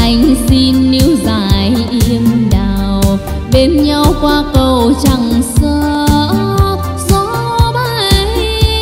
anh xin níu dài im đào, bên nhau qua cầu chẳng sợ gió bay.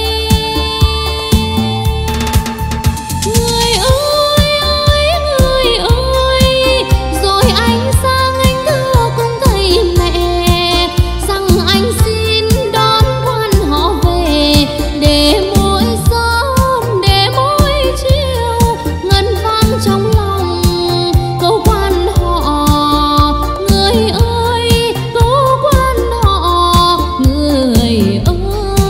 Người ơi ơi người ơi, rồi anh sang anh thưa cùng thầy mẹ rằng anh xin đón quan họ về, để mỗi sớm để mỗi chiều ngân vang trong lòng câu quan họ. Người ơi câu quan họ, người ơi.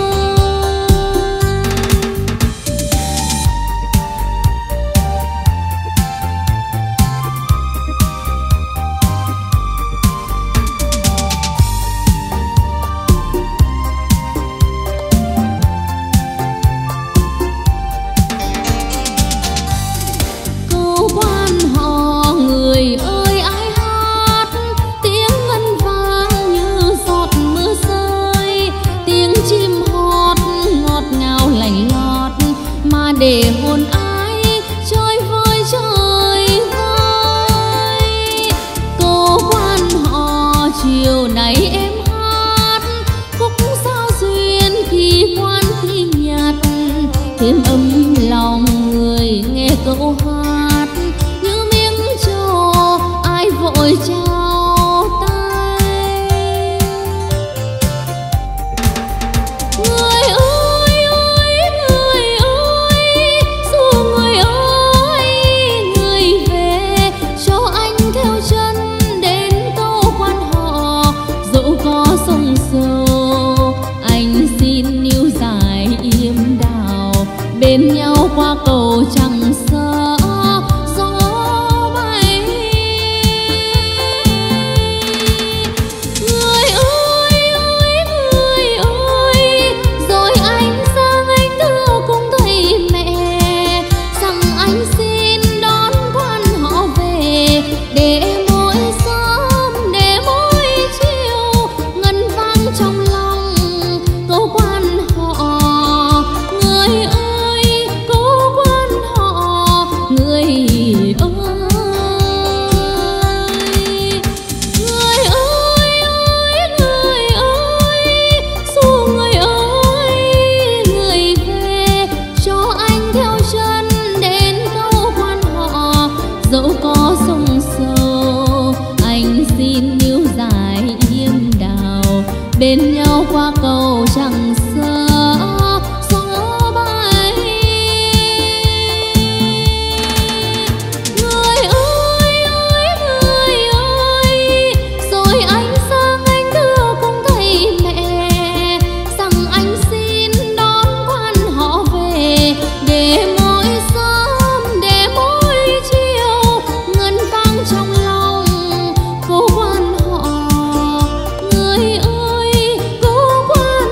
Câu quan họ, người ơi ai hát tiếng ngân vang như giọt mưa rơi, tiếng chim hót ngọt ngào lành lót mà để hồn ai chơi vơi chơi vơi. Câu quan họ, chiều nay em hát khúc sao duyên khi ngoan khi nhạt, thêm ấm lòng người nghe câu hát như miếng trầu ai vội trao tay. Người ơi ơi người ơi, dù người ơi người về cho anh theo chân đến câu quan họ. Dẫu có sông sâu anh xin níu dài im đào, bên nhau qua cầu chẳng sợ gió bay. Người ơi ơi người ơi, rồi anh sang anh thưa cùng thầy mẹ rằng anh xin đón quan họ về, để mỗi sớm để mỗi chiều ngân vang trong lòng câu quan họ. Người ơi câu quan họ, người ơi. Người ơi ơi người ơi, dù người ơi người về cho anh theo chân đến câu quan họ. Dẫu có sông sâu anh xin níu dài im đào, bên nhau qua cầu chẳng sợ gió bay. Người ơi ơi người ơi, rồi anh sang anh thưa cùng thầy mẹ rằng anh xin đón quan họ về, để mỗi sớm để mỗi chiều ngân vang trong lòng câu quan họ. Người ơi câu quan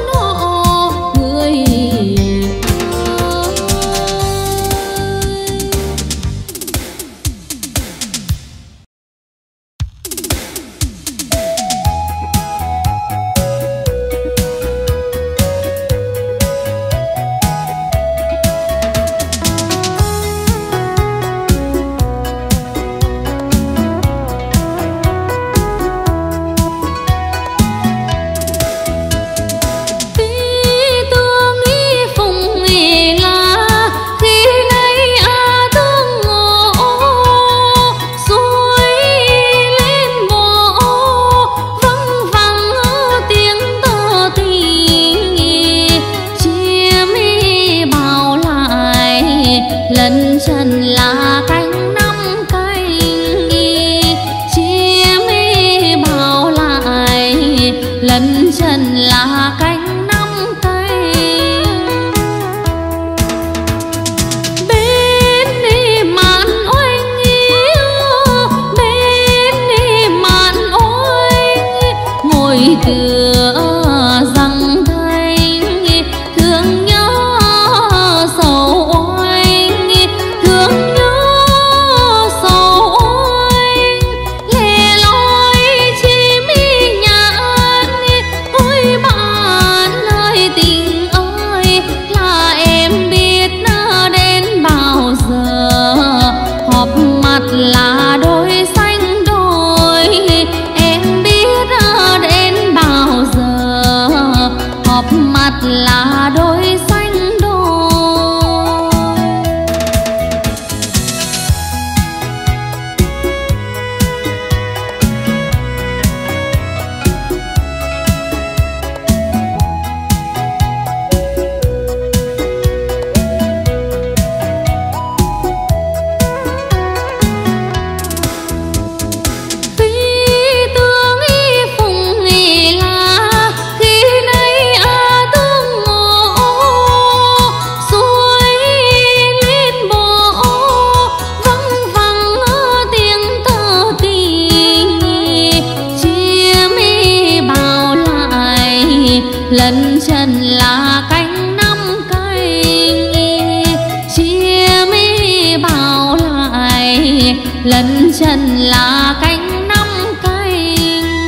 lân trần là cánh năm canh.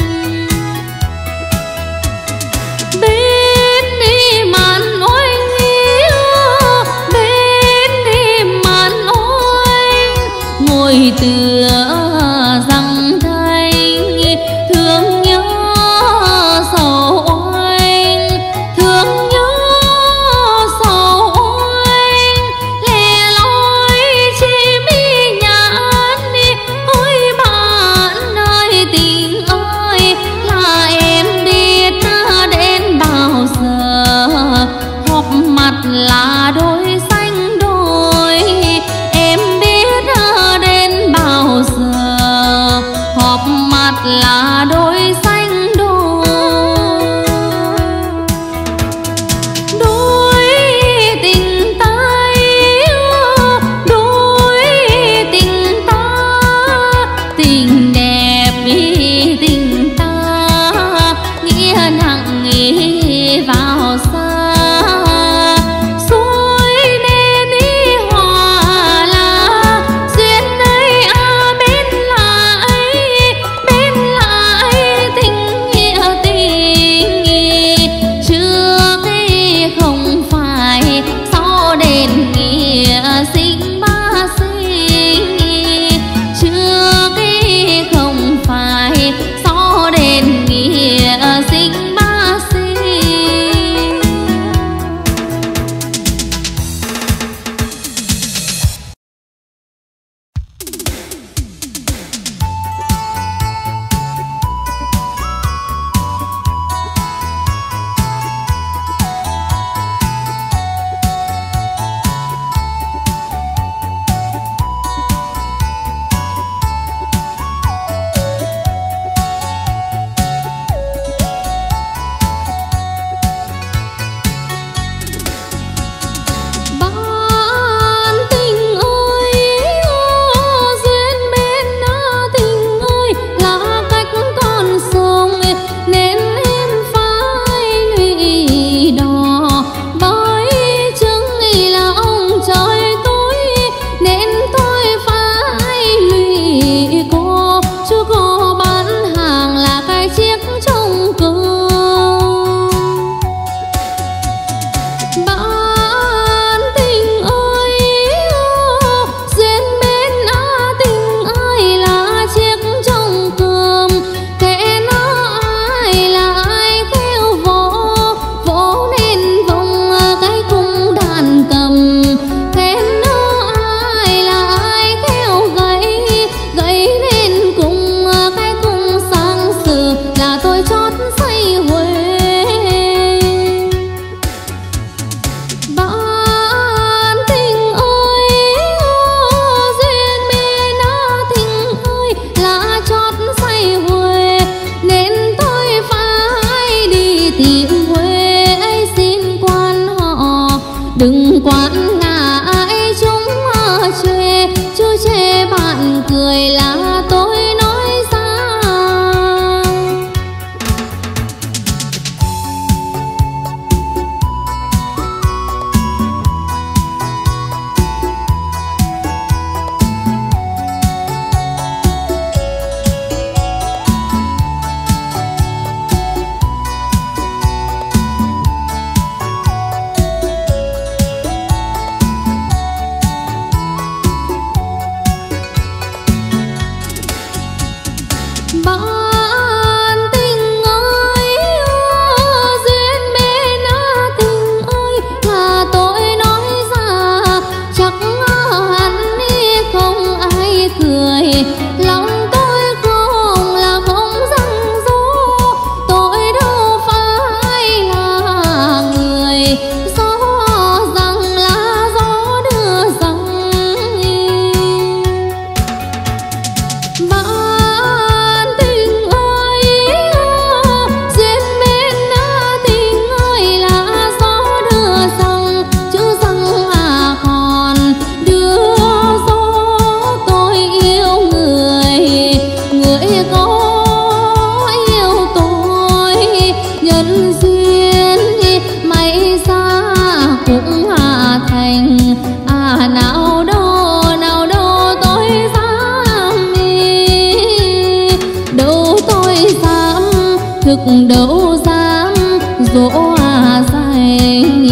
Bên đi màn ôi nghĩa, bên đi màn ôi ngồi tựa răng thanh, thương nhớ sầu oanh, thương nhớ sầu oanh, lẻ loi chỉ mi nhãn đi. Ôi bạn ơi tình ơi, là em biết đến bao giờ, họp mặt là đôi xanh đôi. Em biết đến bao giờ, họp mặt là đôi xanh đôi. Đôi tình ta yêu, đôi tình ta, tình đẹp vì tình ta, nghĩa nặng nghĩ vào xa. Xuôi nên đi hòa là duyên ấy bên lại tình nghĩa tình. Trước ấy không phải, sau đền nghĩa sinh ba sinh. Trước ấy không phải, sau đền nghĩa sinh ba sinh. Bạn tình ơi, duyên bên tình ơi, là cách con sông nên em phải lụy đò. Bởi chứng là ông trời tôi nên tôi phải lụy cô. Chứ cô bán hàng là cái chiếc trong cơm. Bạn tình ơi, duyên bên tình ơi, là chiếc trong cơm. Kẻ nó ai là ai khéo vỗ nên vòng cái cung đàn cầm. Kẻ nó ai là ai khéo gãy nên cùng cái cung sang sử, là tôi chót say huề. Bạn tình ơi, duyên bên tình ơi, là chót say huề nên tôi phải đi tìm Huệ ấy xin quan họ. Đừng quan ngại chúng chê, chứ chê bạn cười là tôi nói ra. Bạn tình ơi, duyên bên tình ơi, là tôi nói ra. Chắc hẳn không ai cười, lòng tôi không là không răng rô. Tôi đâu phải là người gió rằng là gió đưa rằng. Bạn tình trực đâu dám dỗ danh.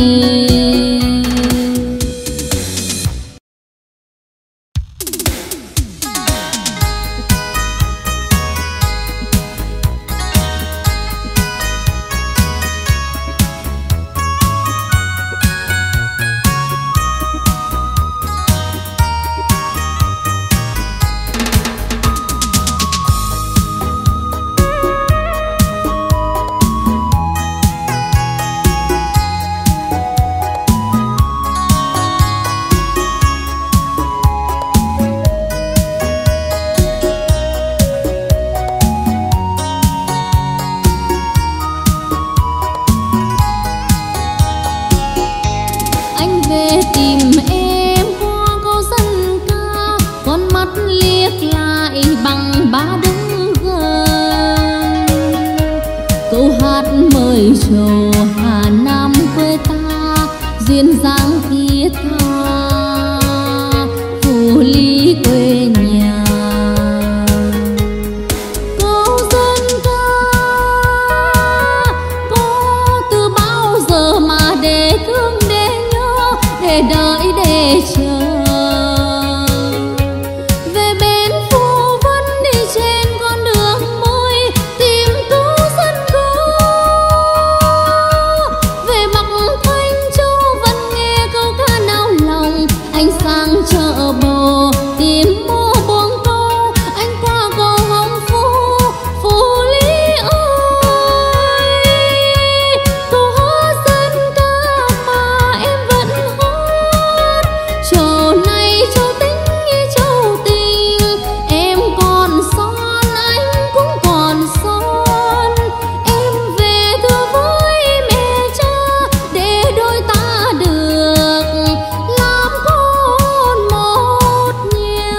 Trầu Hà Nam quê ta duyên dáng thiết tha, Phù Lý quê nhà. Câu dân ca có từ bao giờ mà để thương để nhớ, để đợi để chờ. Về bên Phù Vân đi trên con đường mới tìm cứu dân ca. Về Bắc Thanh Châu vẫn nghe câu ca nao lòng. Anh sang chợ bồ tìm mua buông câu, anh qua cầu Hồng Phú, Phú Lý ơi. Câu hát dân ca mà em vẫn hát. Châu này châu tính như châu tình, em còn son anh cũng còn son. Em về thưa với mẹ cha để đôi ta được làm con một nhà.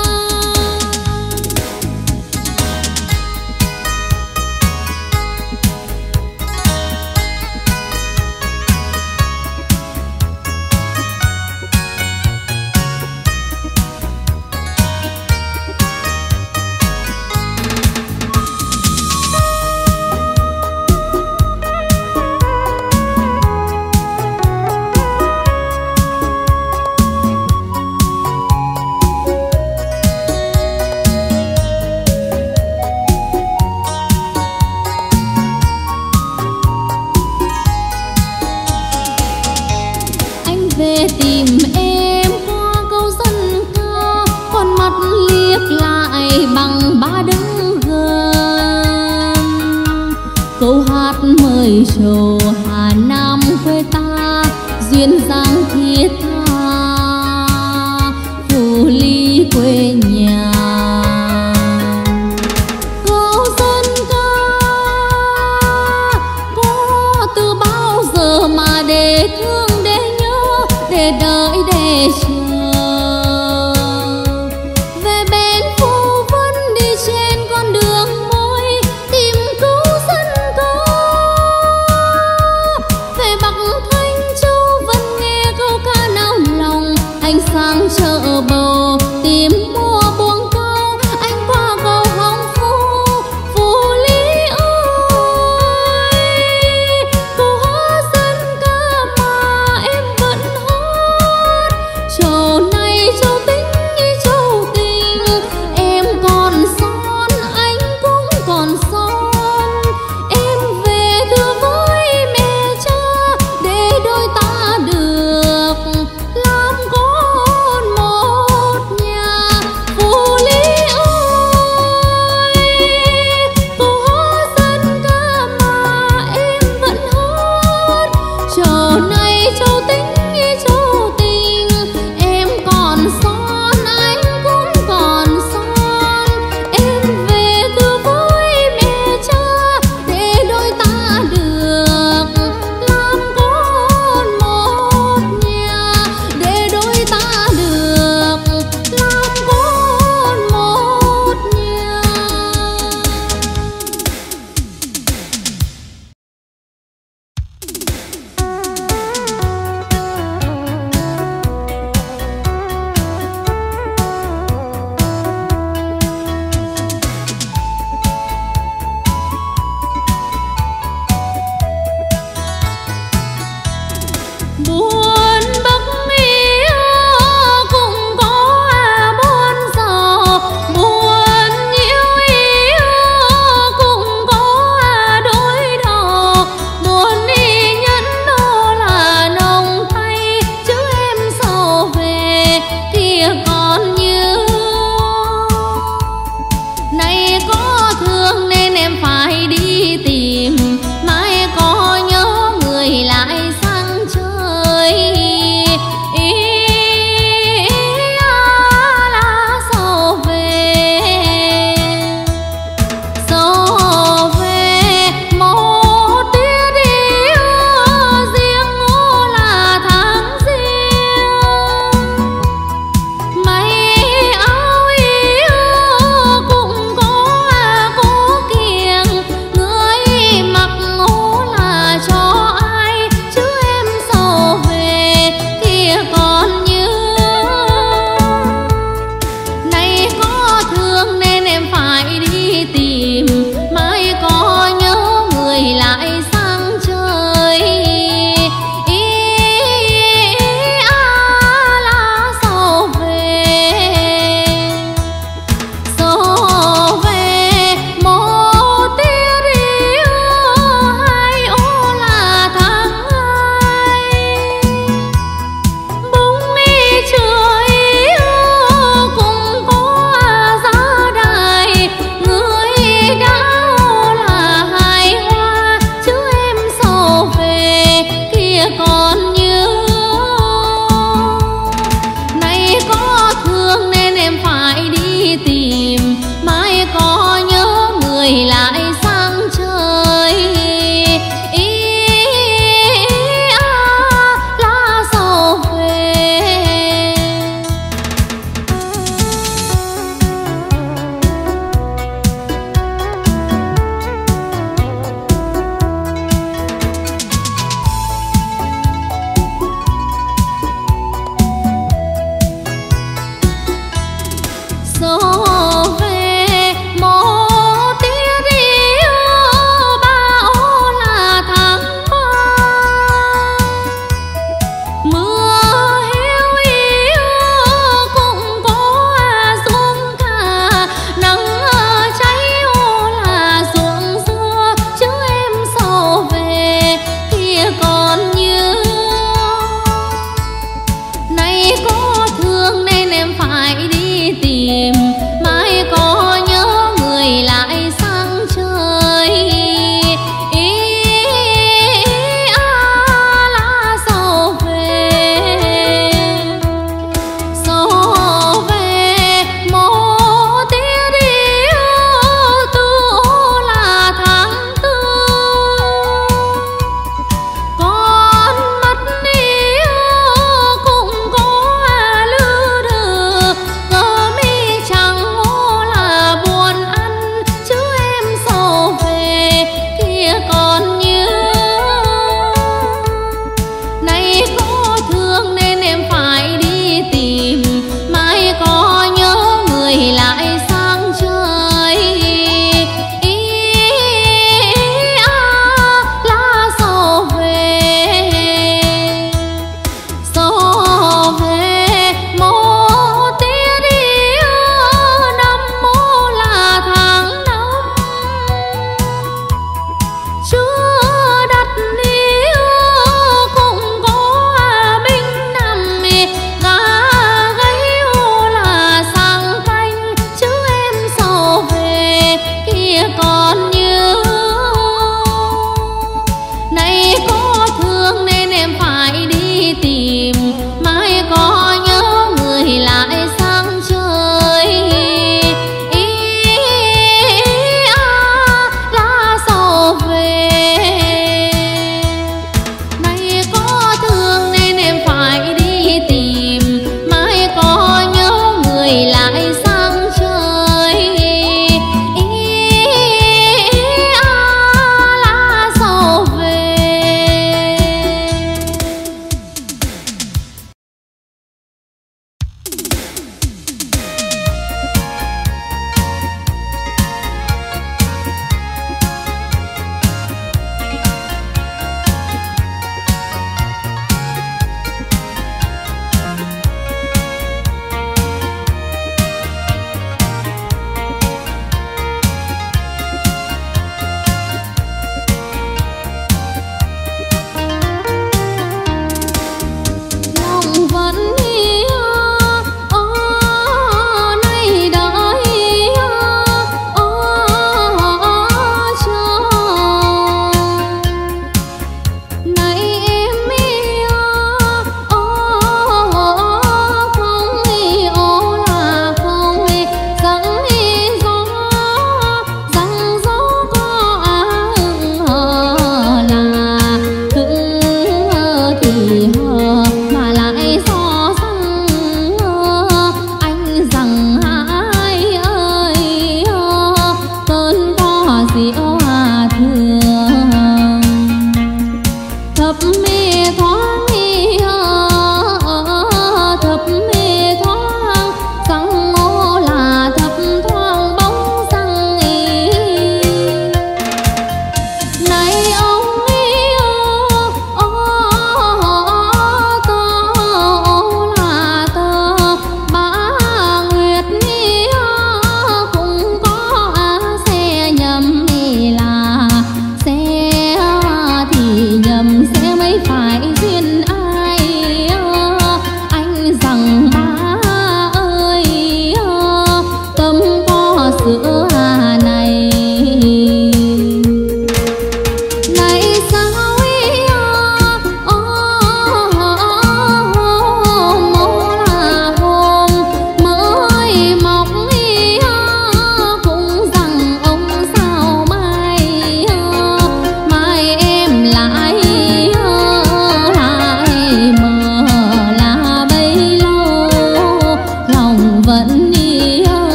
Anh về tìm em qua câu dân ca, con mắt liếc lại bằng ba đứng gần. Câu hát mời trầu Hà Nam quê ta duyên dáng thiết tha, Phù Lý quê nhà. Câu dân ca có từ bao giờ mà để thương để nhớ, để đợi để chờ. Về bên Phù Vân đi trên con đường mới tìm cứu dân ca. Về Bắc Thanh Châu vẫn nghe câu ca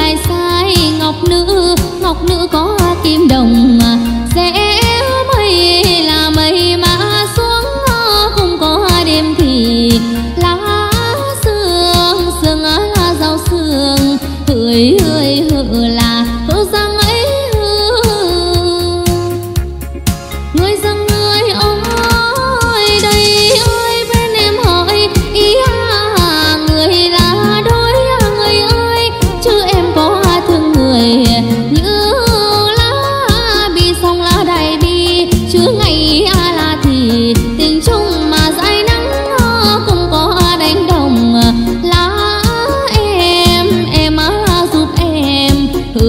lại sai ngọc nữ có kim đồng sẽ mây là mây mà xuống không có đêm thì lá sương sương là rau sương hửi hửi hự là hư răng ấy người dân người ơi đây ơi bên em hỏi ý người là đôi người ơi chứ em có thương người như lá bi sông lá đầy bi chứ ngày là thì tình chung mà dãi nắng không có đánh đồng lá em giúp em hừ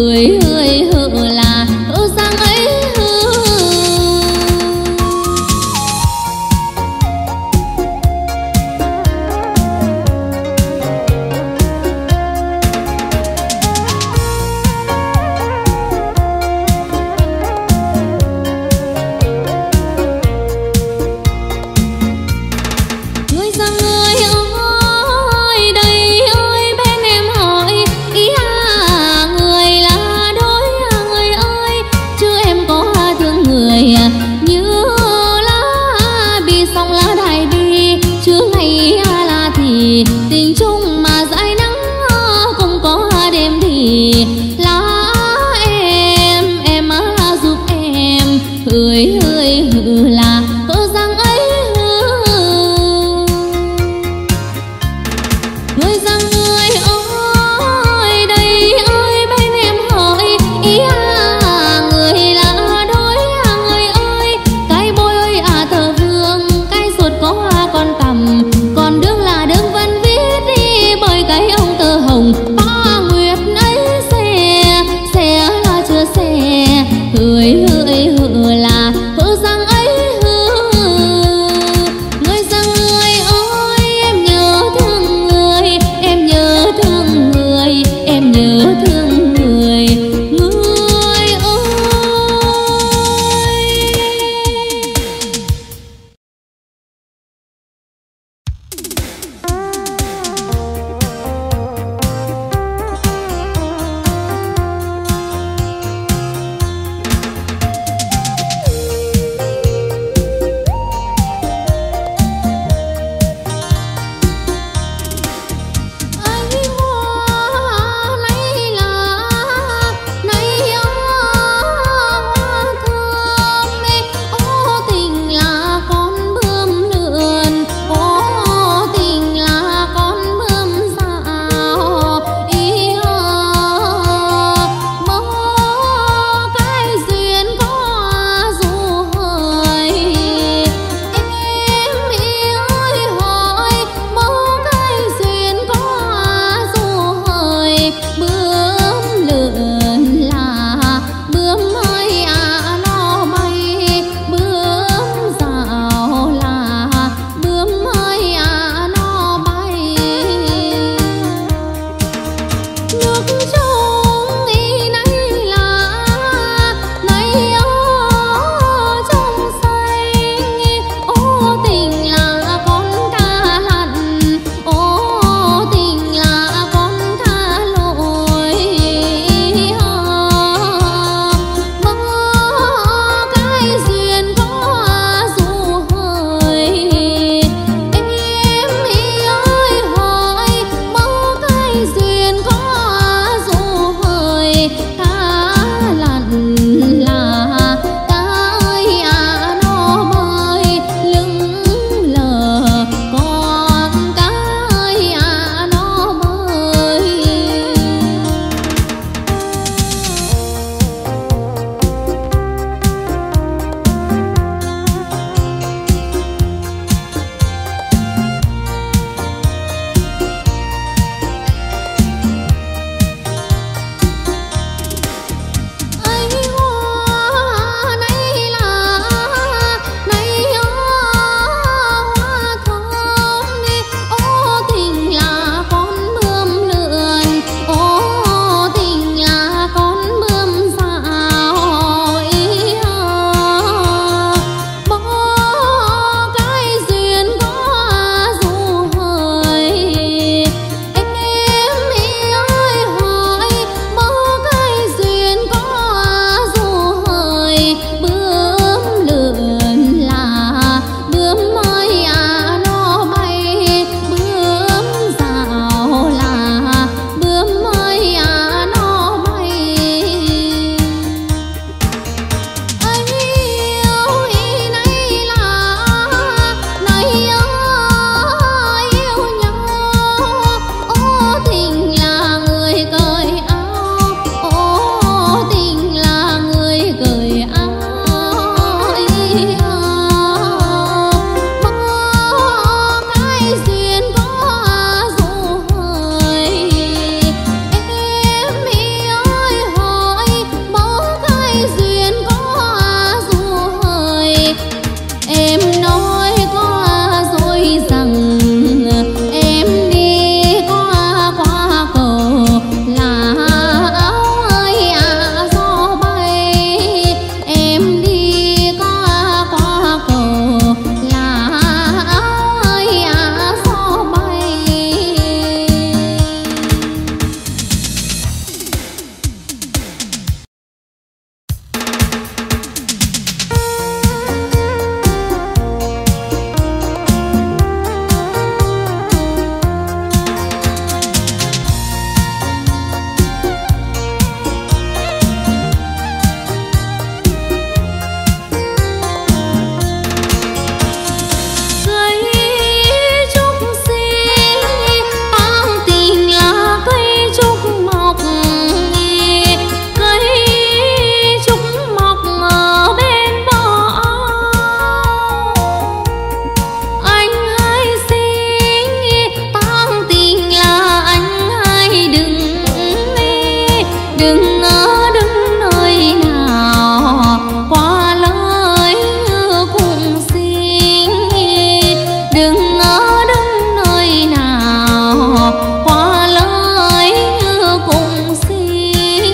đừng đứng nơi nào qua lời cùng xin, đừng đứng nơi nào qua lời cùng xin.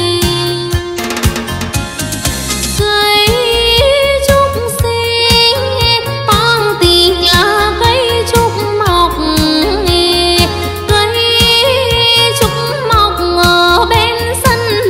Cây trúc xinh mang tình là cây trúc mọc, cây trúc mọc ở bên sân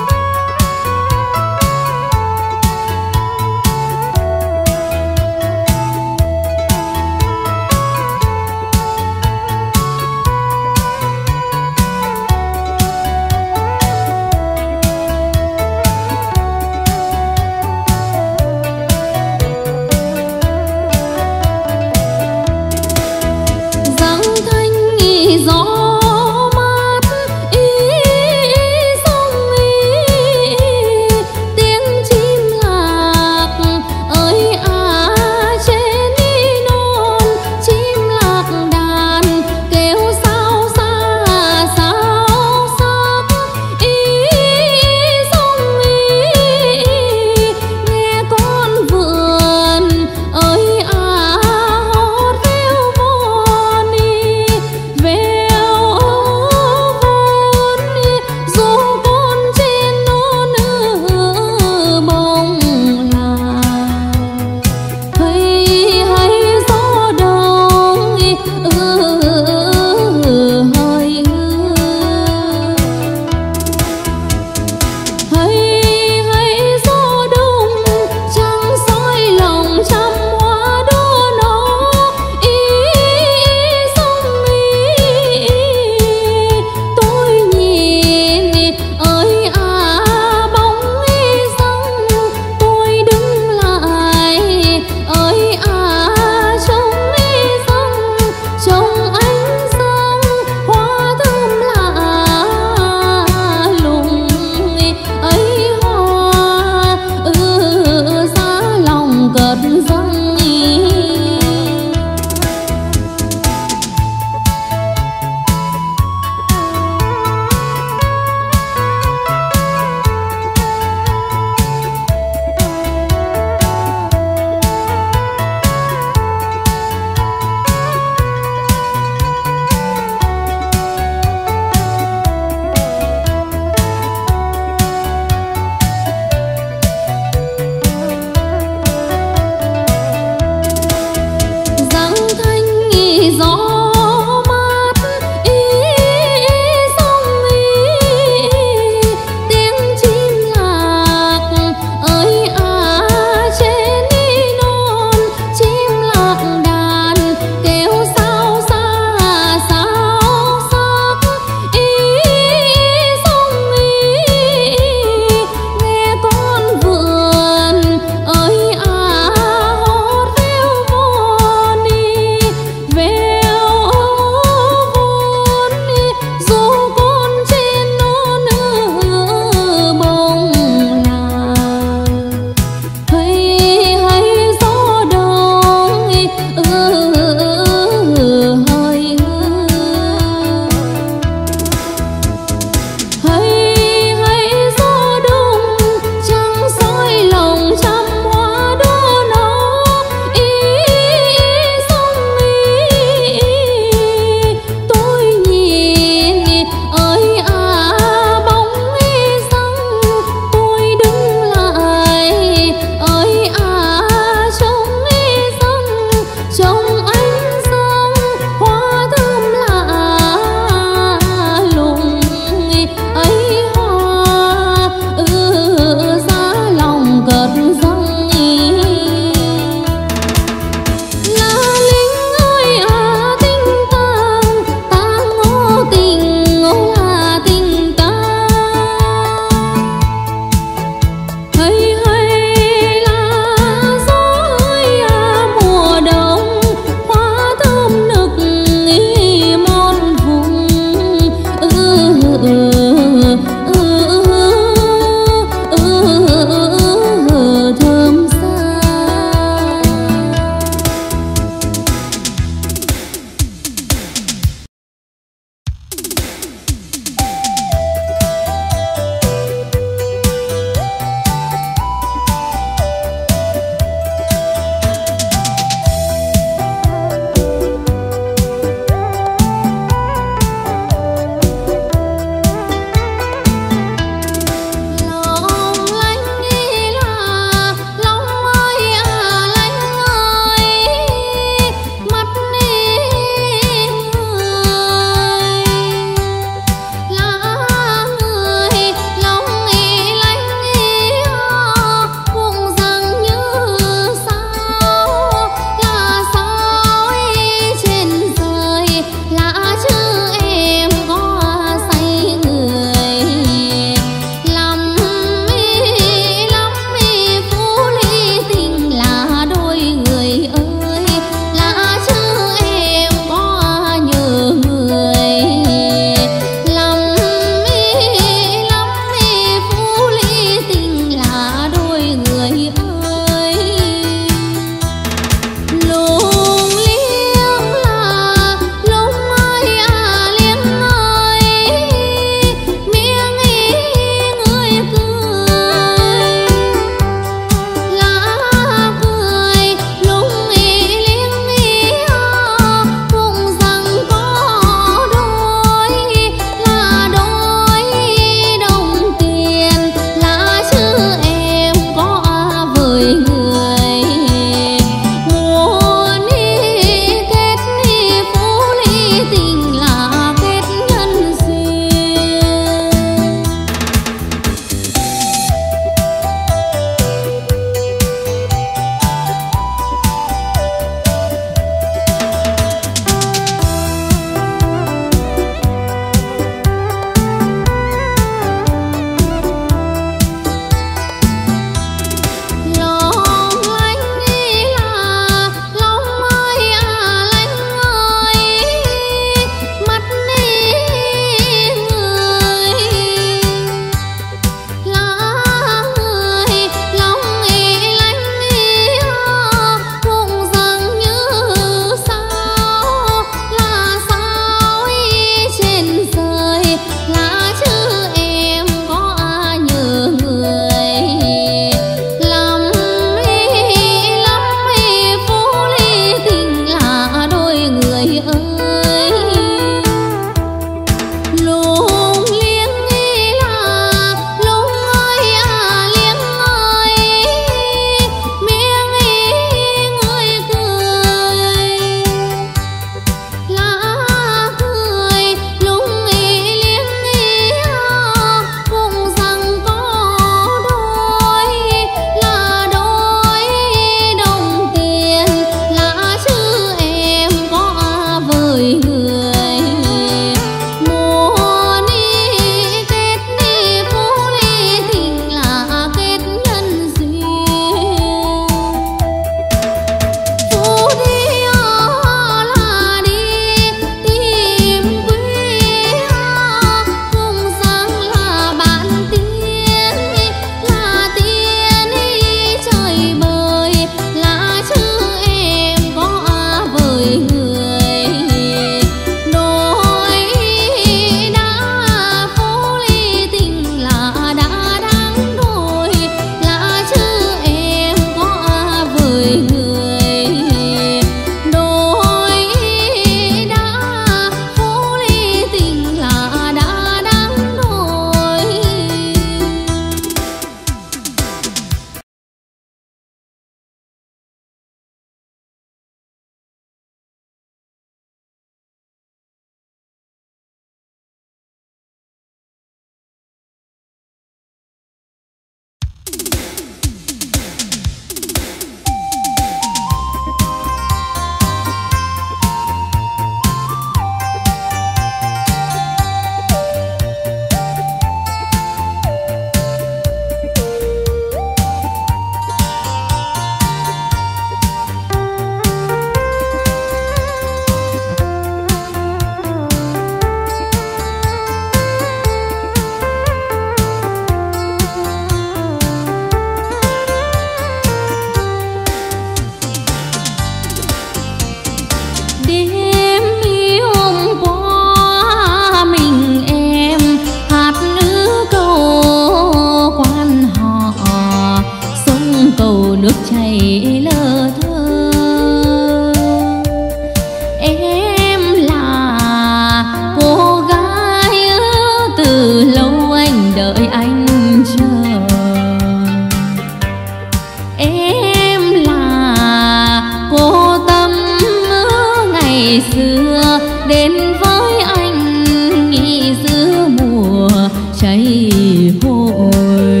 đến với anh nghỉ giữa mùa cháy hội.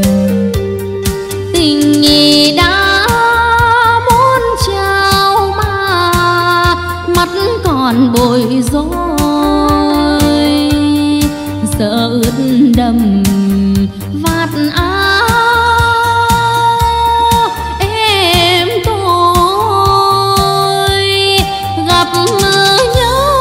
Tình nhị đã muốn trao mà mắt còn bối rối, sợ ướt đầm vạt áo em tôi. Gặp nhau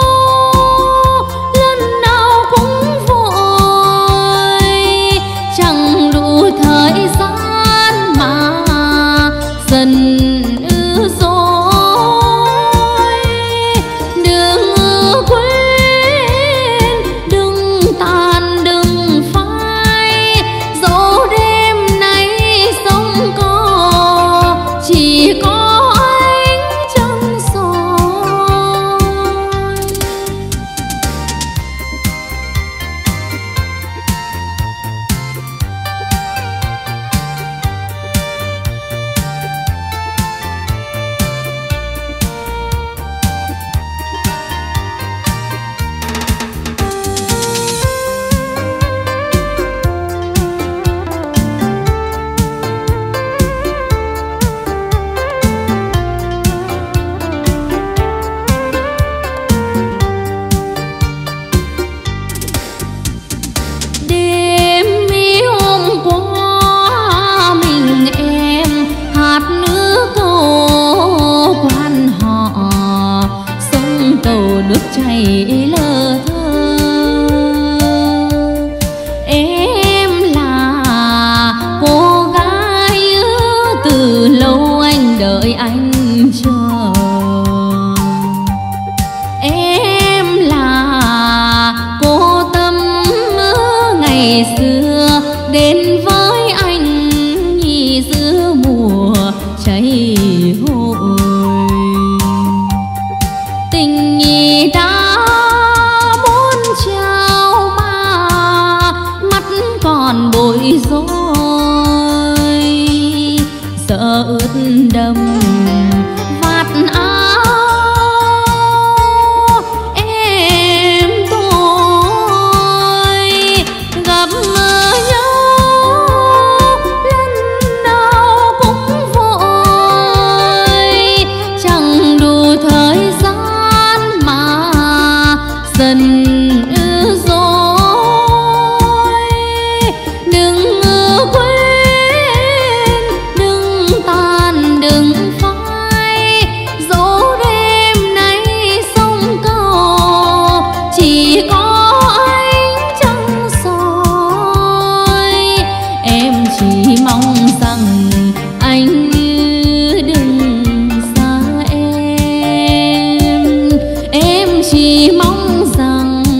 lần nào cũng vội, chẳng đủ thời gian mà dần dối. Đừng quên, đừng tàn, đừng phai, dẫu đêm nay sống có chỉ có ánh trăng soi. Đêm mi hôm qua mình em hát nước câu quan họ, sông cầu nước chảy lơ thơ. Em là cô gái từ lâu anh đợi anh chờ. Em là cô Tâm ngày xưa đến với anh nhì giữa mùa cháy hội. Tình nhì đã muốn trao mà mắt còn bối rối, sợ ướt đầm vạt áo em tôi. Gặp nhau lần nào cũng vội, chẳng đủ thời gian mà dần dối. Đừng quên, đừng tàn, đừng phai, dẫu đêm nay sông cầu chỉ có ánh trăng soi. Em chỉ mong rằng anh đừng xa em chỉ mong rằng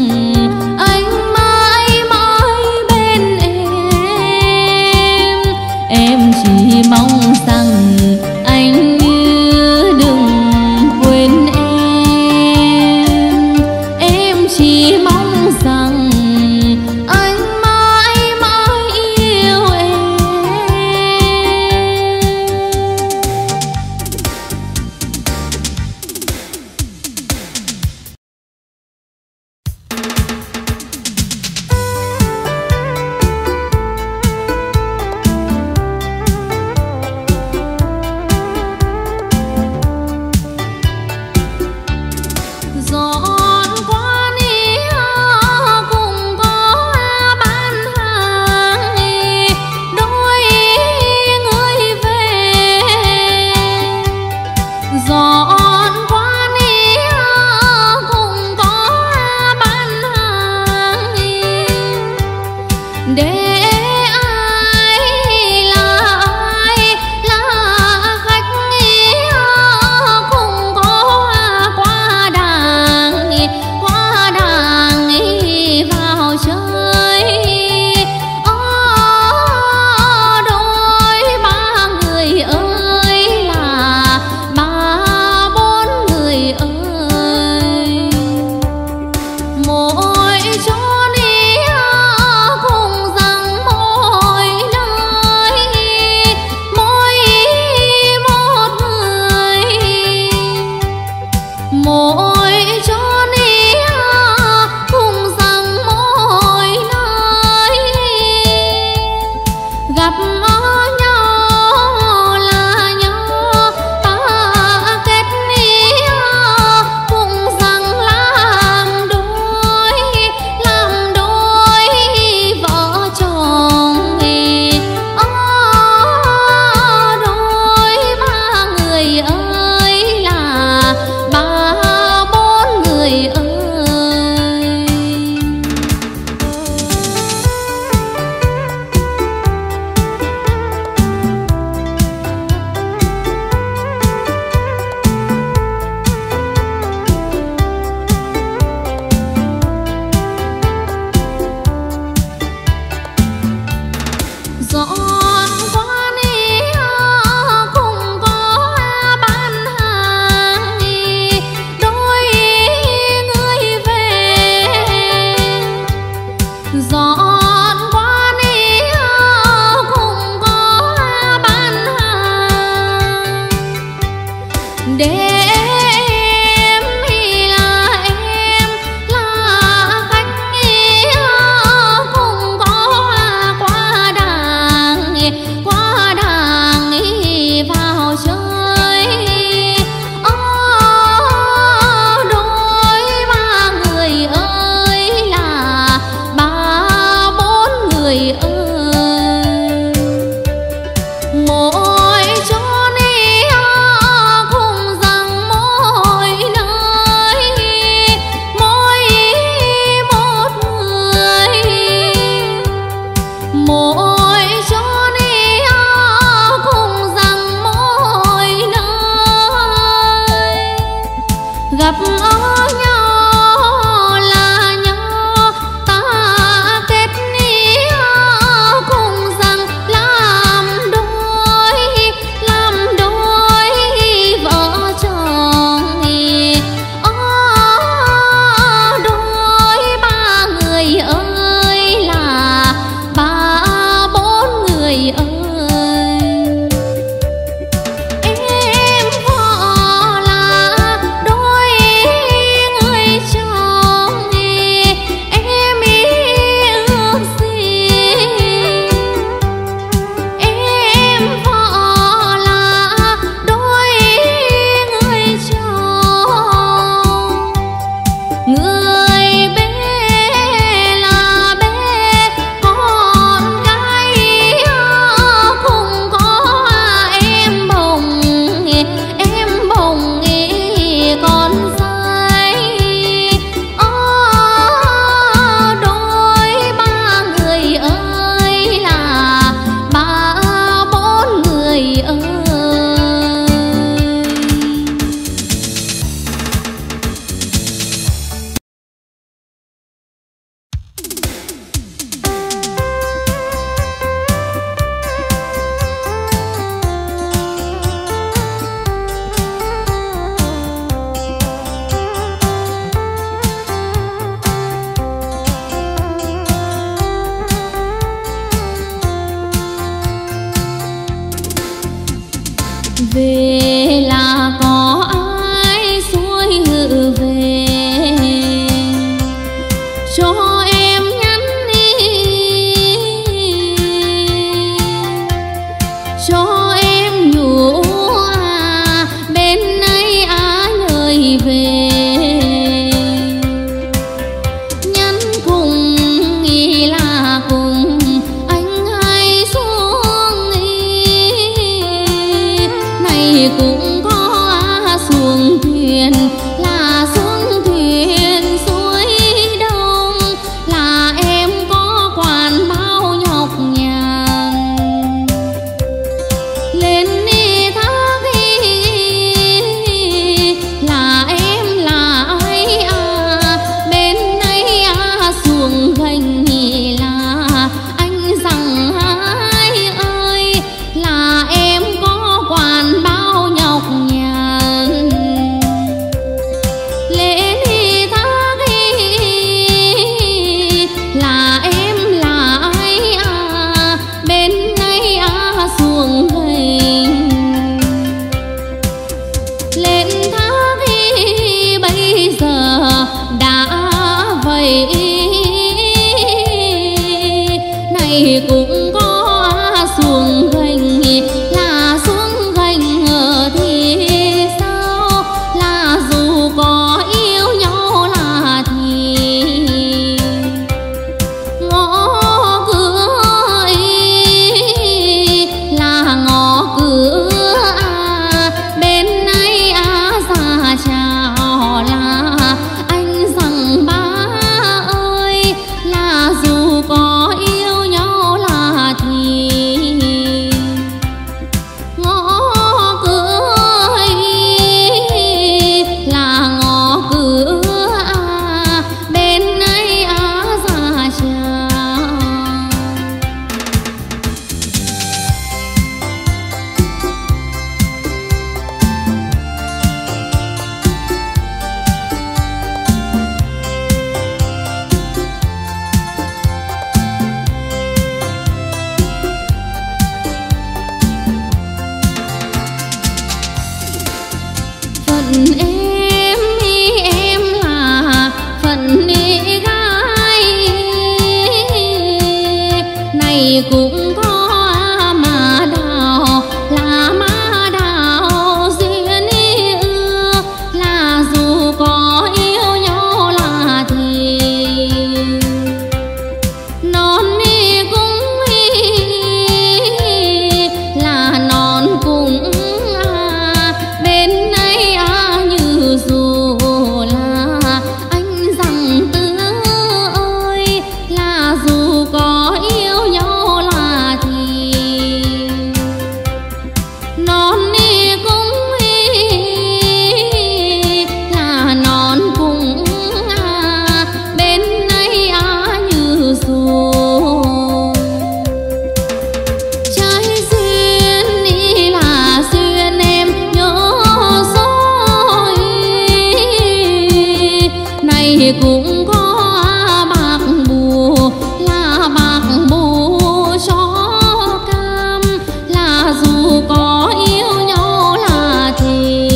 này cũng có bạc bù, là bạc bù cho cam, là dù có yêu nhau là thì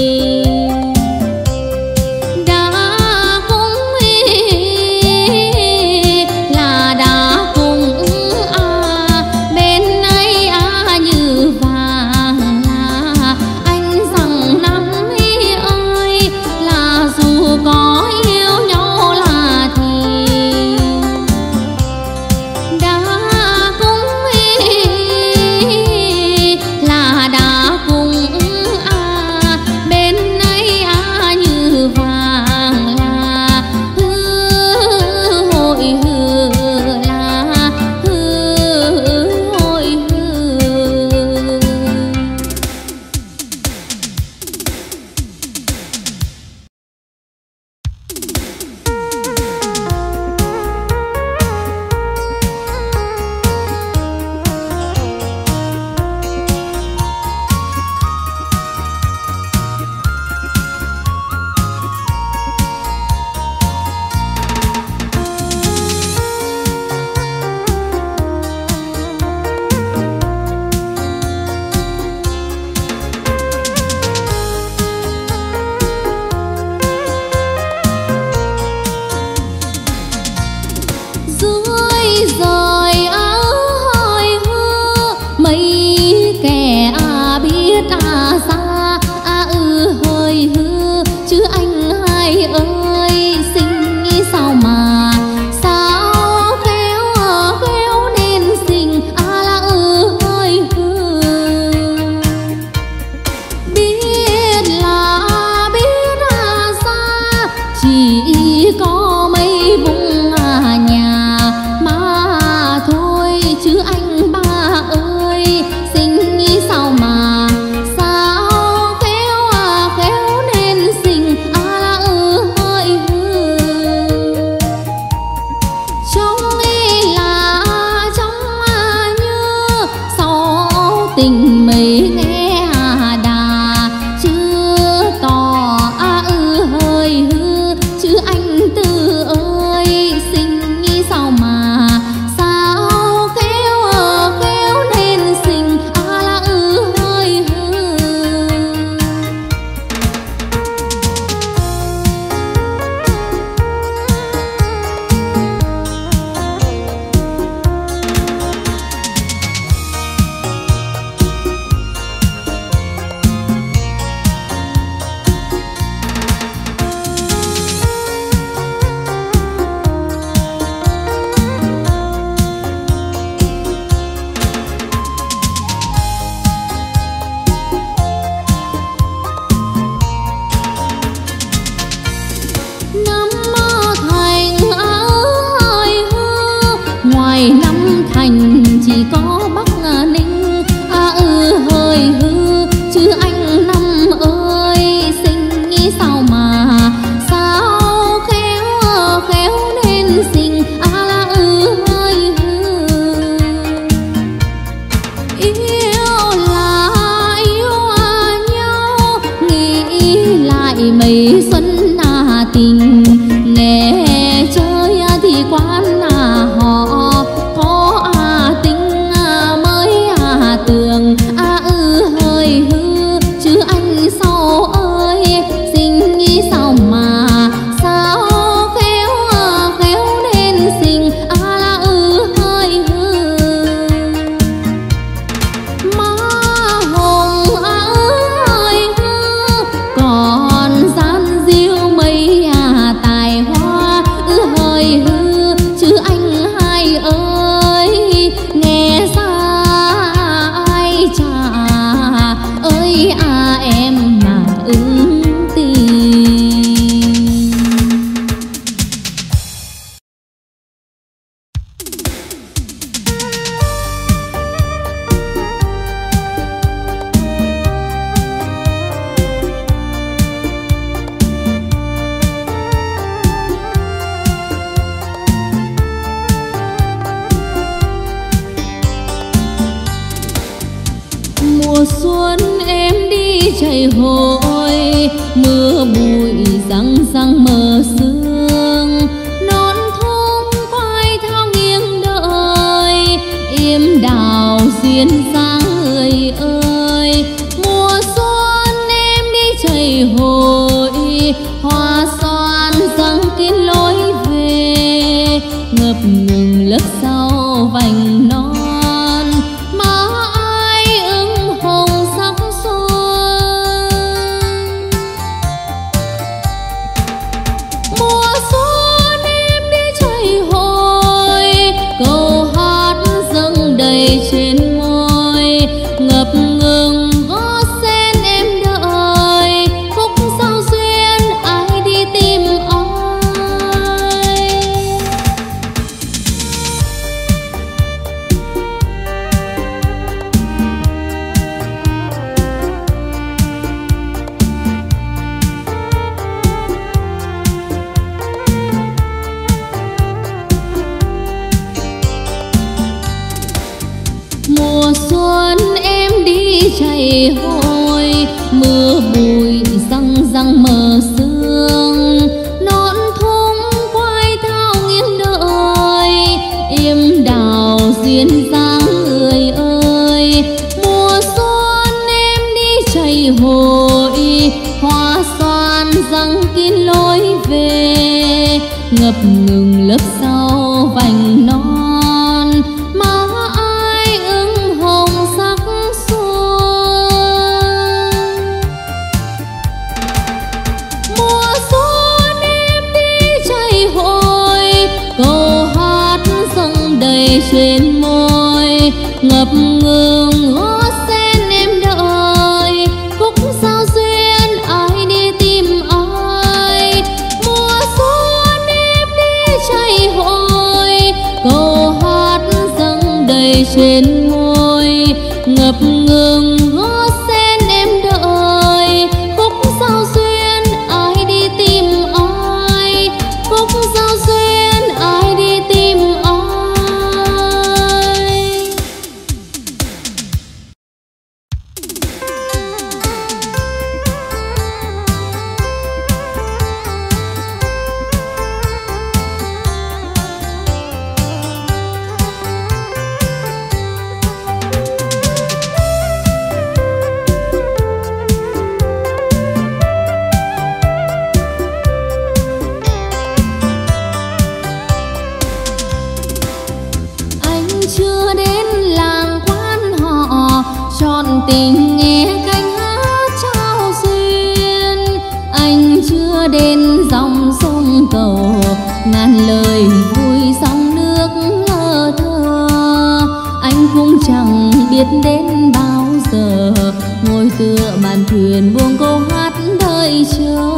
đã cũng là đã cũng bên ấy như vàng, là anh rằng năm ơi là dù có yêu nhau là thì đã cũng là đã cũng bên ấy như vàng, là hội là hội dưới rời ơi hư mấy kẻ biết xa hơi hư chứ anh hai ơi xinh sao mà sao khéo nên xinh là hơi hư biết xa chỉ có mấy vùng nhà mà thôi chứ anh ba ơi xinh sao mà sao khéo nên xinh là hơi hư trong như sau tình mấy nghe đà chưa tỏ hơi hư chứ anh tư ơi xinh sao mà sao khéo nên xinh là hơi hư Năm thành chỉ có Bắc Ninh hơi hư chứ anh năm ơi xinh sao mà sao khéo nên xinh là hơi hư yêu nhau nghĩ lại mấy xuân tình nghe chơi thì quán họ có tính mới tường hơi hư chứ anh sau ơi xinh sao mà sao khéo nên xinh là hơi hư má hồng ơi hư còn gian diêu mấy tài hoa hơi hư chứ anh hai ơi nghe xa ai chả ơi em mà ứng tình. Mùa xuân em đi chảy hội mưa bụi răng răng mờ sương duyên dáng người ơi. Mùa xuân em đi chảy hội, hoa xoan răng kín lối về, ngập ngừng lớp sau vành non má ai ửng hồng sắc xuân. Mùa xuân em đi chảy hội, câu hát dâng đầy trên môi, ngập ngừng gót sen em đợi, khúc sao duyên ai đi tìm ai. Mùa xuân em đi chảy hội, mưa bụi răng răng mờ sương, nón thung quay thao nghiêng đợi, im đào duyên dáng người ơi. Mùa xuân em đi chảy hội, hoa xoan răng kín lối về, ngập ngừng lớp sau vành non má ai ửng hồng sắc xuân. Mùa xuân em đi chảy hội, câu hát dâng đầy trên môi, ngập ngừng gót sen em đợi, khúc sao duyên ai đi tìm ai. Mùa xuân em đi chảy hội, câu hát dâng đầy trên môi, ngập ngừng gót sen em đợi, khúc sao duyên ai đi tìm ai, khúc sao duyên ai đi tìm ai. Anh chưa đến làng quan họ, trọn tình nghe cánh hát trao duyên. Anh chưa đến dòng sông cầu, ngàn lời vui sóng nước ngơ thơ. Anh cũng chẳng biết đến bao giờ, ngồi tựa màn thuyền buông câu hát đợi chờ.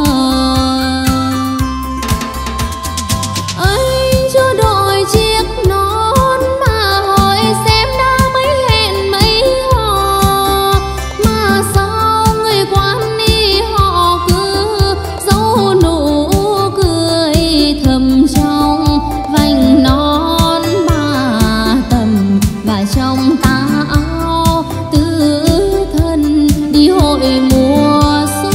Anh chưa đội chiếc nón mà hỏi xem đã mấy hẹn mấy hò, mà sao người quan đi họ cứ giấu nụ cười thầm trong vành non ba tầm, và trong tà áo tứ thân đi hội mùa xuân.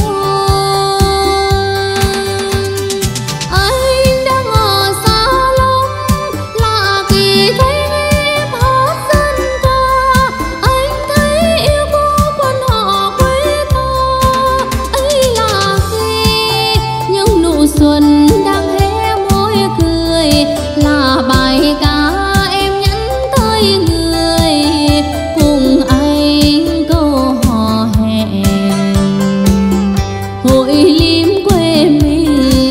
Anh đang ở xa lắm lạ kỳ thấy em hát dân ca, anh thấy yêu cô quan họ quê ta. Ấy là khi những nụ xuân đang hé môi cười, là bài ca em nhắn tới người, cùng anh câu hò hẹn hội lim quê mình.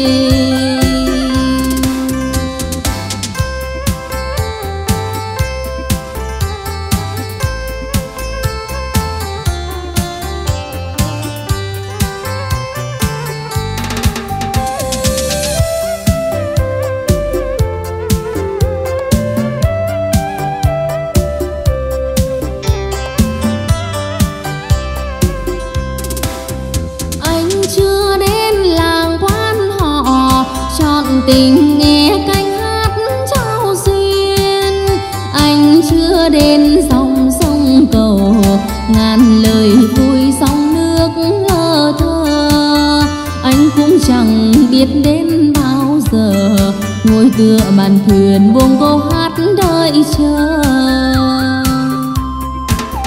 Anh chưa đến làng quan họ, trọn tình nghe cánh hát trao duyên. Anh chưa đến dòng sông cầu, ngàn lời vui sóng nước ngơ thơ. Anh cũng chẳng biết đến bao giờ, ngồi tựa màn thuyền buông câu hát đợi chờ.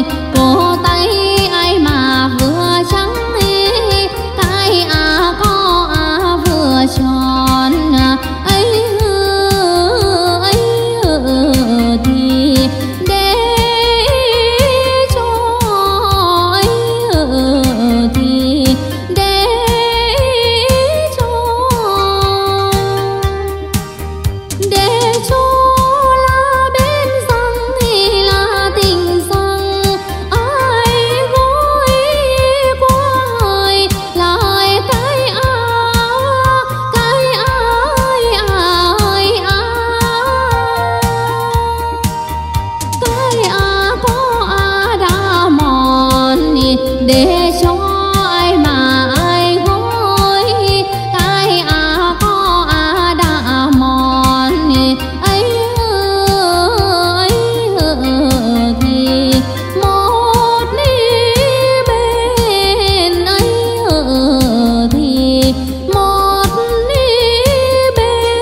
cổ tay ai mà vừa trắng cái có vừa tròn ấy thì để cho ấy thì để cho là bên răng thì là tình rằng ai gối quay lại cái ai có đã mòn để cho ai mà ai gối cái có đã mòn ấy thì một bên ấy thì một bên.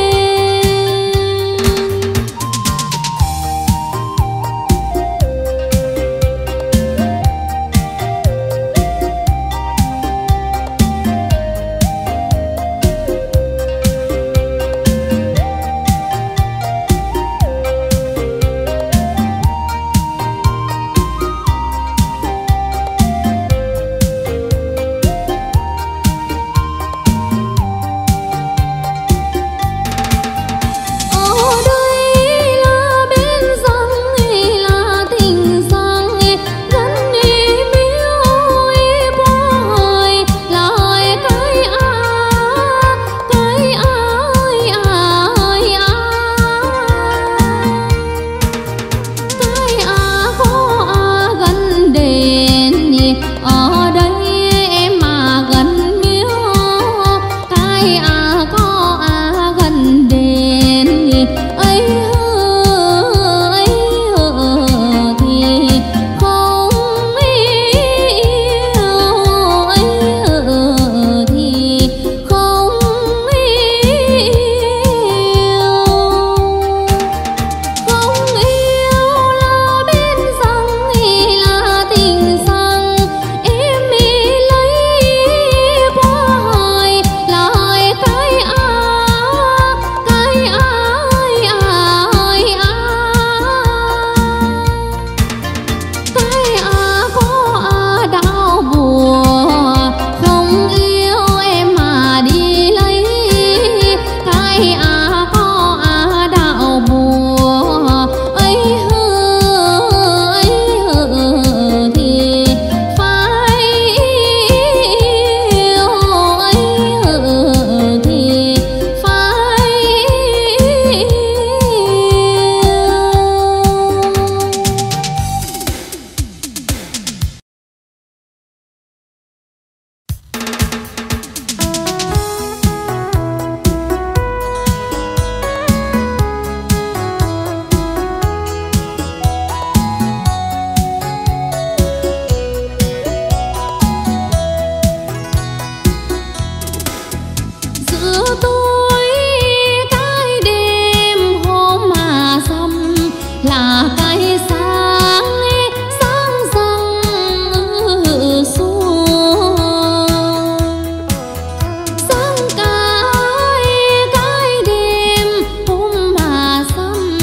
Ở đây là bên răng là tình rằng gắn miếu quay lại cái có gần đền ở đây em mà gần miếu cái có gần đền ấy thì không yêu thì không yêu là bên răng là tình rằng em lấy quay lại cái có đau buồn không yêu em mà đi lấy cái có đau buồn ấy thì phải yêu thì phải yêu. Giữa tôi cái đêm hôm mà rằm là cái sáng răng xuống sáng cái đêm hôm mà rằm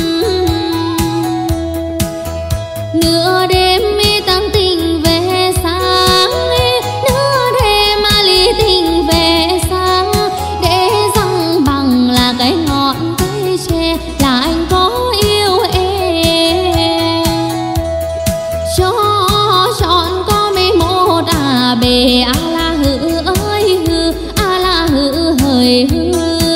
nửa đêm tăng tình về sáng nửa đêm ly tình về sáng để răng bằng là cái ngọn cây tre là anh có yêu em cho chọn có mấy một bề la hư ơi hư la hư hời hư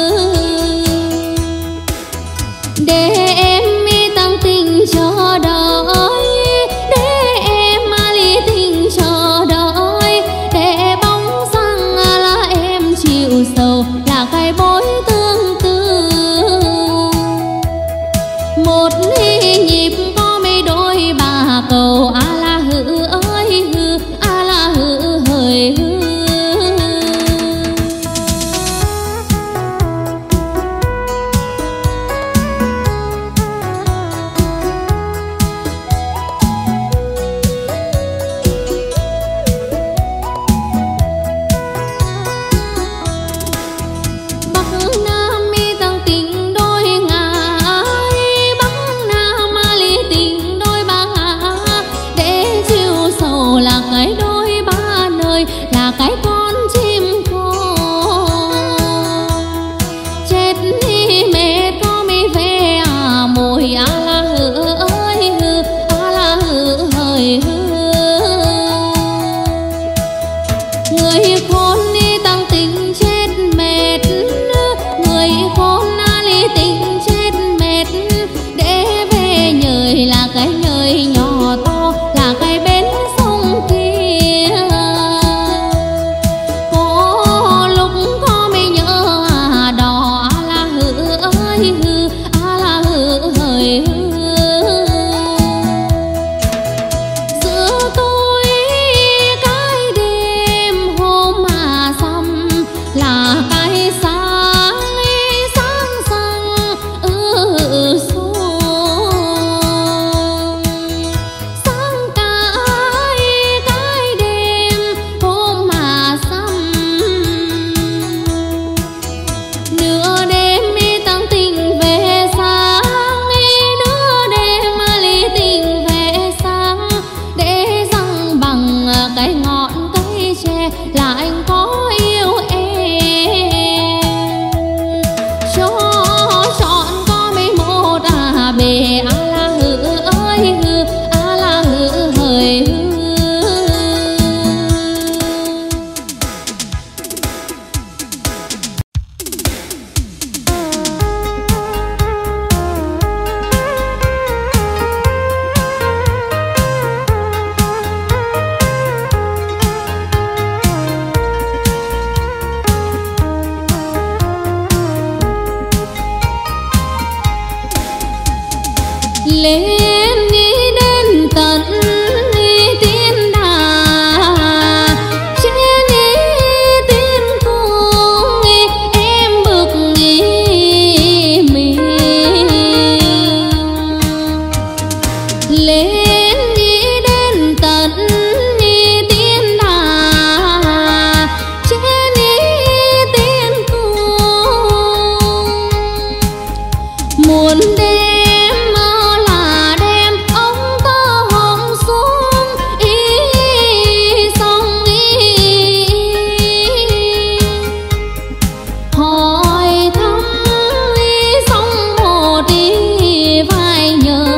để em tăng tình chờ đợi để em ly tình chờ đợi để bóng răng là em chịu sầu là cái bối tương tư một nhịp có mấy đôi bà cầu la hư ơi hư la hư hời hư. rồi a la hừ ơi hừ, a la hừ hời hừ. Người khôn đi tăng tình chết mệt, người khôn đi tình chết mệt, để về nhời là cái nhời nhỏ to, là cái bến sông kia. Có lúc có mới nhớ đò a la hừ ơi hừ, a la hừ hời hừ. Giữa tôi cái đêm hôm mà sầm là cái sáng sáng sáng xuống sáng cái đêm hôm mà sầm nửa đêm mi tăng tình về sáng, nửa đêm ly tình về sáng, để răng bằng cái ngọn cây tre là anh có yêu em. Cho chọn có mấy một bề a la hừ ơi hừ, a la hừ hời hừ. Lên đi đến tận đi tiên đà, trên đi tiên cung em bực mình. Lên đi đến tận đi tiên đà, trên đi tiên cung muốn đêm là đêm ông ta hồng xuống xong hỏi thăm xong một đi vài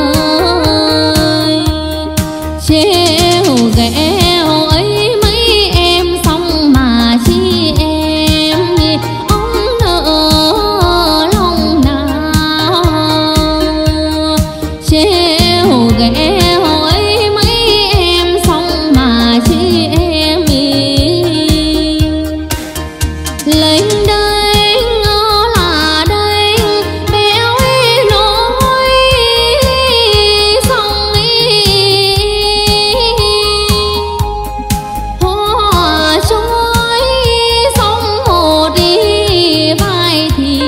nhời trêu ghẹo ấy mấy em xong mà chi em ông nỡ lòng nào. Trêu ghẹo ấy mấy em xong mà chi em lênh đênh là đênh béo nỗi xong hoa trôi xong một đi vai thì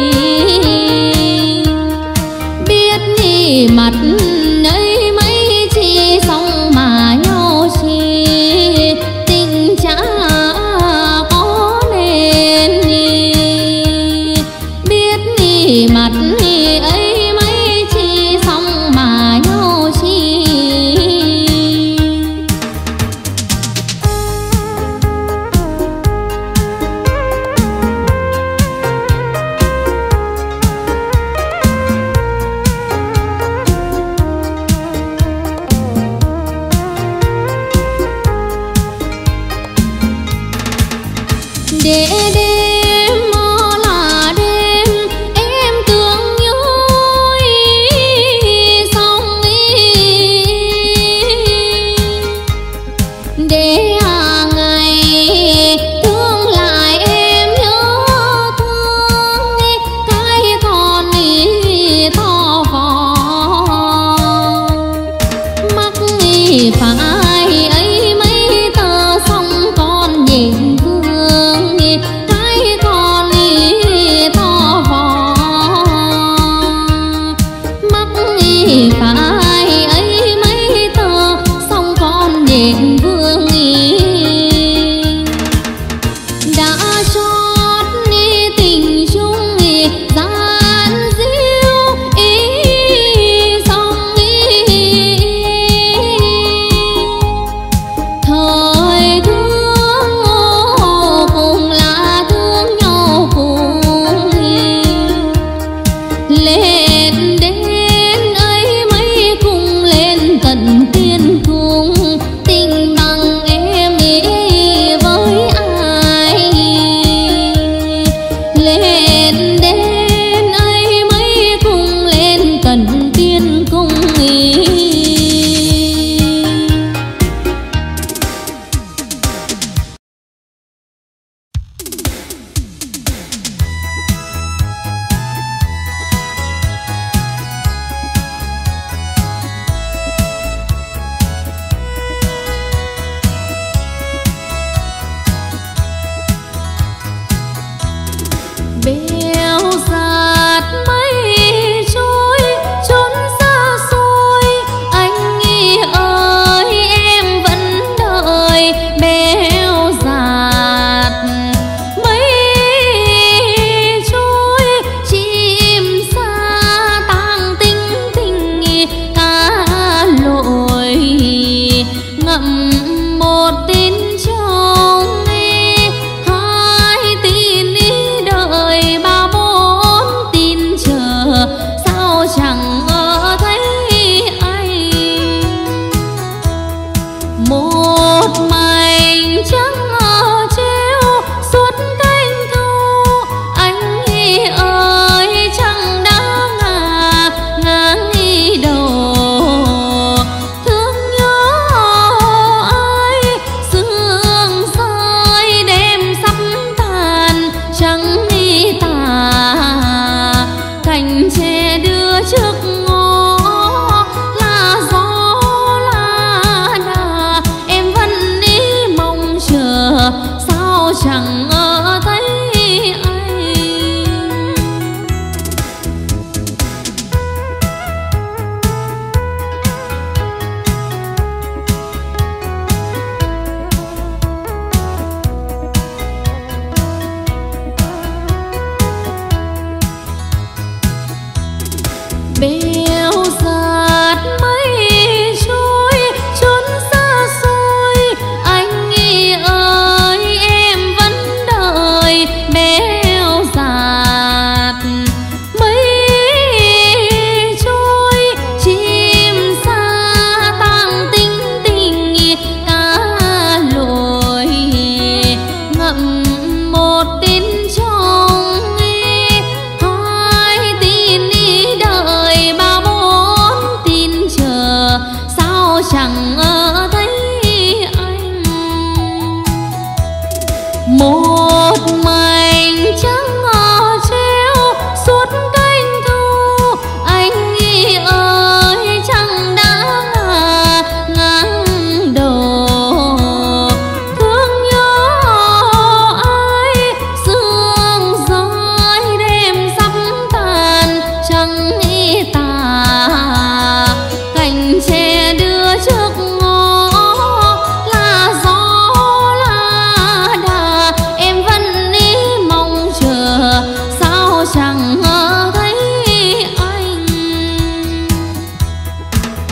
biết đi mặt ấy mấy chi xong mà nhau chi tình chả có nên biết đi mặt ấy mấy chi xong mà nhau chi.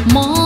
mò